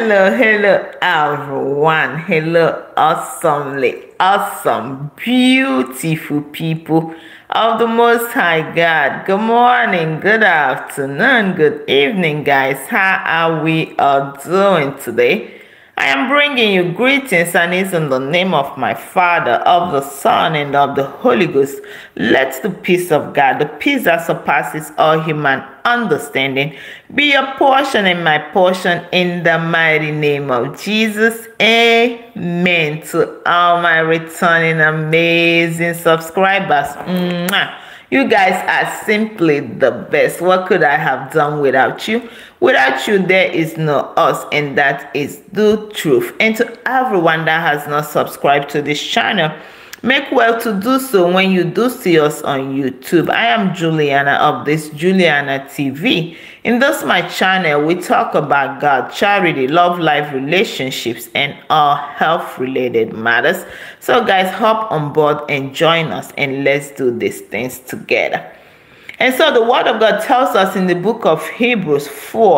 Hello, everyone. Hello, awesome, beautiful people of the Most High God. Good morning, good afternoon, good evening, guys. How are we all doing today? I am bringing you greetings, and it's in the name of my Father, of the Son, and of the Holy Ghost. Let the peace of God, the peace that surpasses all human understanding, be your portion and my portion in the mighty name of Jesus. Amen. To all my returning amazing subscribers. Mwah. You guys are simply the best. What could I have done without you? Without you, there is no us, and that is the truth. And to everyone that has not subscribed to this channel, make well to do so when you do see us on YouTube. I am Juliana of this Juliana TV. In this my channel, we talk about God, charity, love, life, relationships, and all health-related matters. So guys, hop on board and join us, and let's do these things together. And so the word of God tells us in the book of Hebrews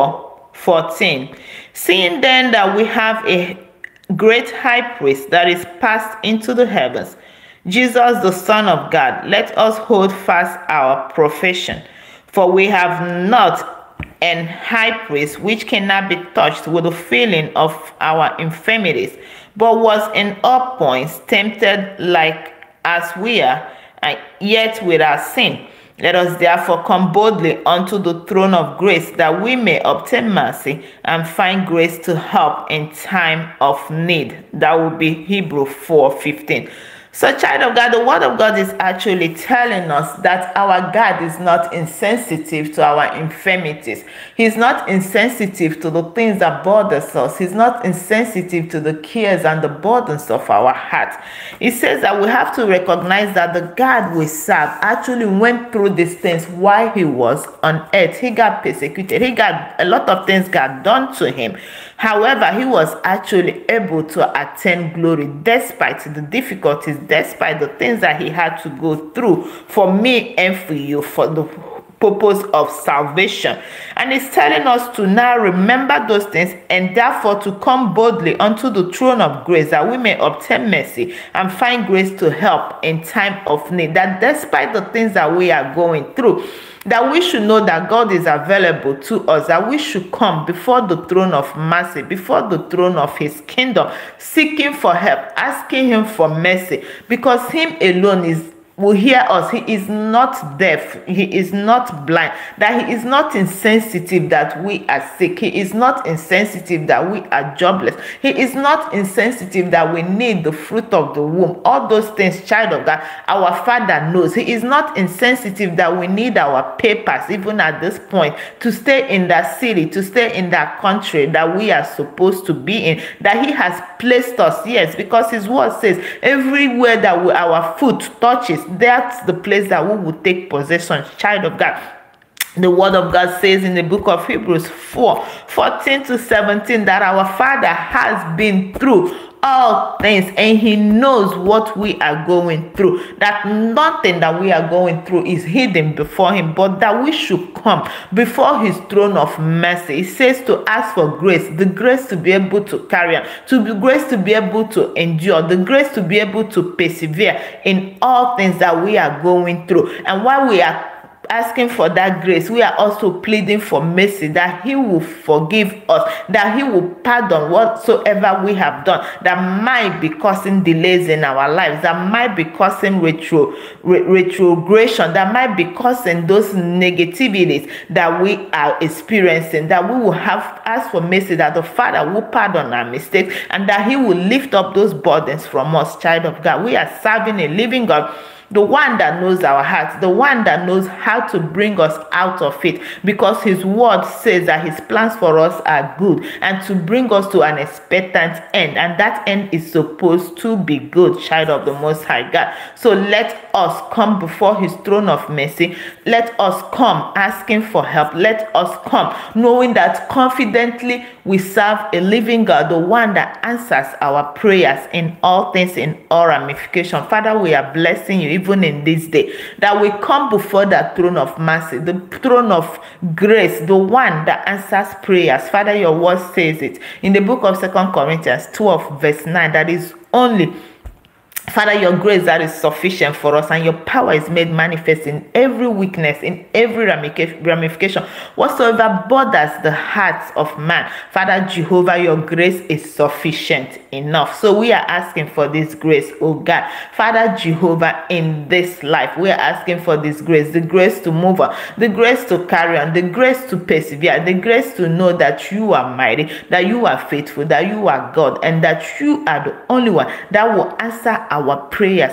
4:14, seeing then that we have a great high priest that is passed into the heavens, Jesus the Son of God, let us hold fast our profession. For we have not an high priest which cannot be touched with the feeling of our infirmities, but was in all points tempted like as we are, and yet without sin. Let us therefore come boldly unto the throne of grace, that we may obtain mercy and find grace to help in time of need. That would be Hebrews 4:15. So, child of God, the word of God is actually telling us that our God is not insensitive to our infirmities. He's not insensitive to the things that bothers us. He's not insensitive to the cares and the burdens of our heart. He says that we have to recognize that the God we serve actually went through these things while he was on earth. He got persecuted. A lot of things got done to him. However, he was actually able to attain glory despite the difficulties, despite the things that he had to go through for me and for you, for the purpose of salvation. And it's telling us to now remember those things, and therefore to come boldly unto the throne of grace, that we may obtain mercy and find grace to help in time of need. That despite the things that we are going through, that we should know that God is available to us, that we should come before the throne of mercy, before the throne of his kingdom, seeking for help, asking him for mercy, because him alone will hear us. He is not deaf. He is not blind. That he is not insensitive that we are sick. He is not insensitive that we are jobless. He is not insensitive that we need the fruit of the womb. All those things, child of God, our Father knows. He is not insensitive that we need our papers, even at this point, to stay in that city, to stay in that country that we are supposed to be in. That he has placed us, yes, because his word says everywhere that our foot touches, that's the place that we will take possession, child of God. The word of God says in the book of Hebrews 4:14-17 that our Father has been through all things, and he knows what we are going through, that nothing that we are going through is hidden before him, but that we should come before his throne of mercy. He says to ask for grace, the grace to be able to carry on, the grace to be able to endure, the grace to be able to persevere in all things that we are going through. And while we are asking for that grace, we are also pleading for mercy, that he will forgive us, that he will pardon whatsoever we have done that might be causing delays in our lives, that might be causing retrogression, that might be causing those negativities that we are experiencing, that we will have asked for mercy, that the Father will pardon our mistakes, and that he will lift up those burdens from us, child of God. We are serving a living God, the one that knows our hearts, the one that knows how to bring us out of it, because his word says that his plans for us are good and to bring us to an expectant end, and that end is supposed to be good, child of the Most High God. So let us come before his throne of mercy. Let us come asking for help. Let us come knowing that confidently we serve a living God, the one that answers our prayers in all things, in all ramifications. Father, we are blessing you even in this day, that we come before the throne of mercy, the throne of grace, the one that answers prayers. Father, your word says it in the book of 2 Corinthians 12 verse 9, that is only, Father, your grace that is sufficient for us, and your power is made manifest in every weakness, in every ramification, whatsoever bothers the hearts of man. Father Jehovah, your grace is sufficient enough. So we are asking for this grace, oh God. Father Jehovah, in this life, we are asking for this grace, the grace to move on, the grace to carry on, the grace to persevere, the grace to know that you are mighty, that you are faithful, that you are God, and that you are the only one that will answer our prayers.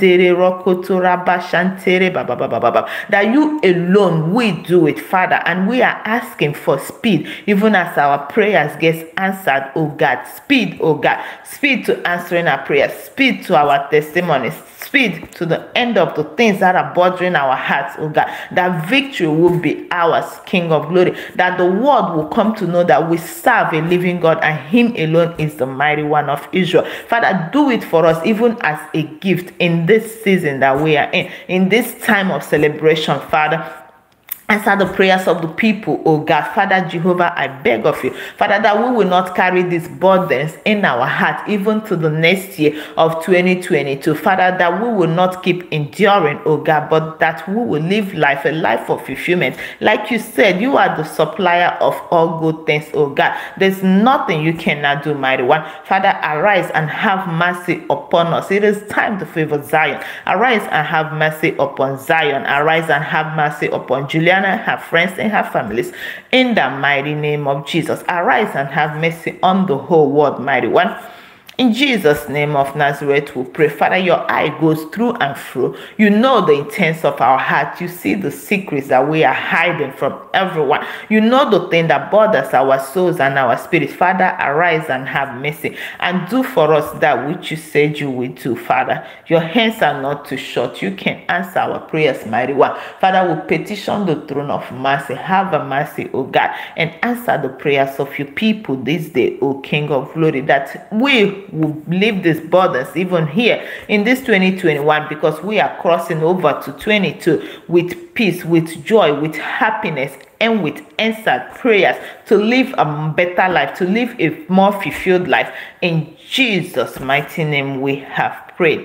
That you alone will do it, Father, and we are asking for speed, even as our prayers get answered, oh God. Speed, oh God, speed to answering our prayers, speed to our testimonies, speed to the end of the things that are bothering our hearts, oh God. That victory will be ours, King of glory. That the world will come to know that we serve a living God, and him alone is the mighty one of Israel. Father, do it for us, even as a gift in this season that we are in this time of celebration, Father. Answer the prayers of the people, oh God. Father Jehovah, I beg of you, Father, that we will not carry these burdens in our heart even to the next year of 2022. Father, that we will not keep enduring, oh God, but that we will live life, a life of fulfillment. Like you said, you are the supplier of all good things, oh God. There's nothing you cannot do, mighty one. Father, arise and have mercy upon us. It is time to favor Zion. Arise and have mercy upon Zion. Arise and have mercy upon Juliana, her friends, and her families, in the mighty name of Jesus. Arise and have mercy on the whole world, mighty one. In Jesus' name of Nazareth, we pray. Father, your eye goes through and through. You know the intents of our heart. You see the secrets that we are hiding from everyone. You know the thing that bothers our souls and our spirits. Father, arise and have mercy, and do for us that which you said you will do, Father. Your hands are not too short. You can answer our prayers, mighty one. Father, we petition the throne of mercy. Have a mercy, O God, and answer the prayers of your people this day, O King of glory, that we will leave these burdens even here in this 2021, because we are crossing over to 22 with peace, with joy, with happiness, and with answered prayers, to live a better life, to live a more fulfilled life. In Jesus' mighty name we have prayed.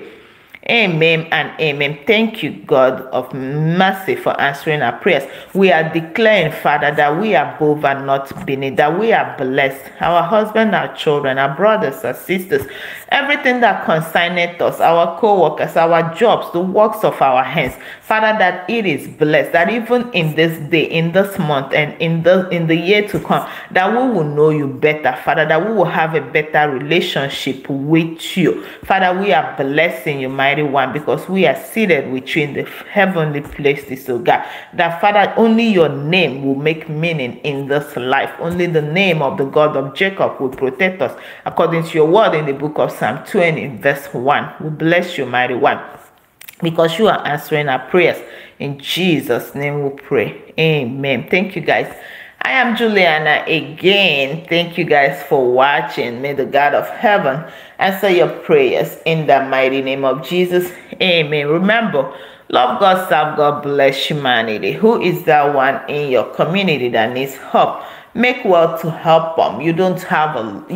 Amen and amen. Thank you, God of mercy, for answering our prayers. We are declaring, Father, that we are above and not beneath, that we are blessed. Our husband, our children, our brothers, our sisters, everything that concerneth us, our co-workers, our jobs, the works of our hands, Father, that it is blessed, that even in this day, in this month, and in the year to come, that we will know you better, Father, that we will have a better relationship with you. Father, we are blessing you, mighty one, because we are seated with you in the heavenly places, oh God. That, Father, only your name will make meaning in this life. Only the name of the God of Jacob will protect us, according to your word in the book of Psalm 20 verse 1. We bless you, mighty one, because you are answering our prayers. In Jesus' name we pray. Amen. Thank you, guys. I am Juliana again. Thank you guys for watching. May the God of heaven answer your prayers in the mighty name of Jesus. Amen. Remember, love God, serve God, bless humanity. Who is that one in your community that needs help? Make well to help them. You don't have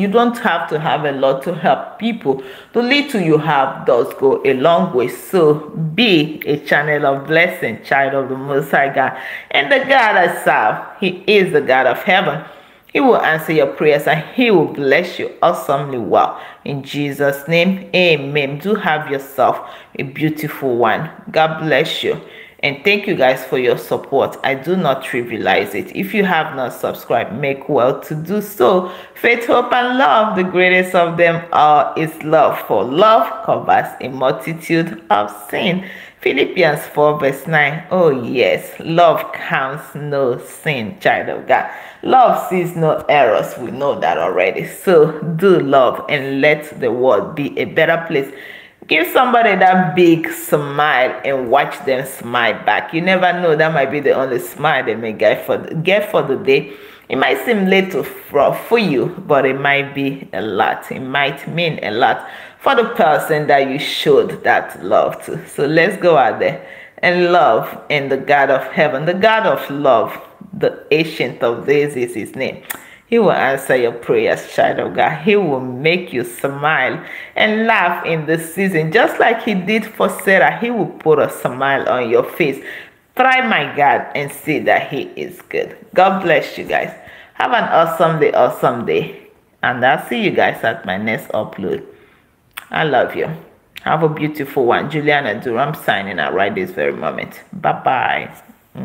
to have a lot to help people. The little you have does go a long way. So be a channel of blessing, child of the Most High God. And the God I serve, He is the God of heaven. He will answer your prayers and He will bless you awesomely well. In Jesus' name, amen. Do have yourself a beautiful one. God bless you. And thank you guys for your support. I do not trivialize it. If you have not subscribed, make well to do so. Faith, hope, and love, the greatest of them all is love. For love covers a multitude of sin. Philippians 4 verse 9. Oh yes, love counts no sin, child of God. Love sees no errors. We know that already. So do love and let the world be a better place. Give somebody that big smile and watch them smile back. You never know, that might be the only smile they may get for the day. It might seem little for you, but it might be a lot. It might mean a lot for the person that you showed that love to. So let's go out there and love in the God of heaven, the God of love, the Ancient of Days is his name. He will answer your prayers, child of God. He will make you smile and laugh in this season. Just like he did for Sarah, he will put a smile on your face. Try my God and see that he is good. God bless you guys. Have an awesome day. And I'll see you guys at my next upload. I love you. Have a beautiful one. Juliana Durham signing out right this very moment. Bye-bye.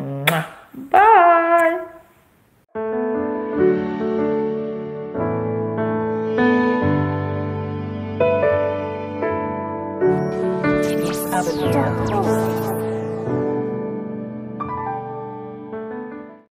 Bye. Yes,